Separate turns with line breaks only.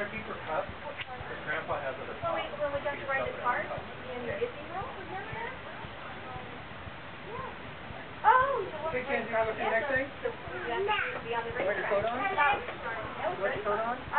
paper cup? Because Grandpa has it at home.
When we got to ride the cart in the Disney World, remember that? Yeah. Oh, the one
Okay, Ken, do you want to go to the next thing?
be on the racetrack.
Put your coat on?
That was
Put your coat on?